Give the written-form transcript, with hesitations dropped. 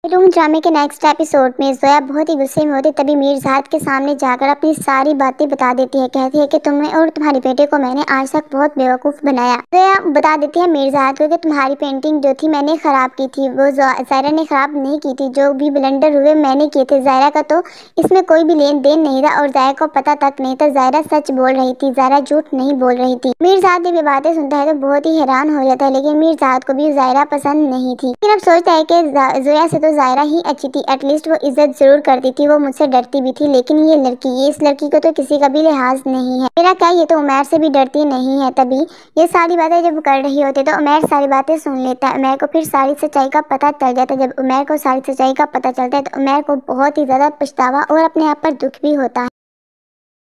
Room ड्रामे के next episode में जोया बहुत ही गुस्से में होती तभी मीरजाद के सामने जाकर अपनी सारी बातें बता देती है। कहती है कि तुम्हें और तुम्हारे बेटे को मैंने आज तक बहुत बेवकूफ़ बनाया। जोया बता देती है मीरजाद को कि तुम्हारी पेंटिंग जो थी मैंने ख़राब की थी, वो ज़ायरा ने ख़राब नहीं की थी। जो भी ब्लंडर हुए मैंने किए थे। ज़ायरा का तो इसमें कोई भी लेन देन नहीं था और ज़ायरा को पता तक नहीं था। ज़ायरा सच बोल रही थी, ज़ायरा झूठ नहीं बोल रही थी। मीरजाद ये बातें सुनता है तो बहुत ही हैरान हो जाता है, लेकिन मीरजाद को भी ज़ायरा पसंद नहीं थी। लेकिन अब सोचता है कि जोया से तो ज़ायरा ही अच्छी थी, एटलीस्ट वो इज्जत जरूर करती थी, वो मुझसे डरती भी थी। लेकिन ये इस लड़की को तो किसी का भी लिहाज नहीं है। मेरा क्या, ये तो उमैर से भी डरती नहीं है। तभी ये सारी बातें जब कर रही होती तो उमैर सारी बातें सुन लेता है। उमैर को फिर सारी सच्चाई का पता चल जाता है। जब उमैर को सारी सच्चाई का पता चलता है तो उमैर को बहुत ही ज्यादा पछतावा और अपने आप पर दुख भी होता है।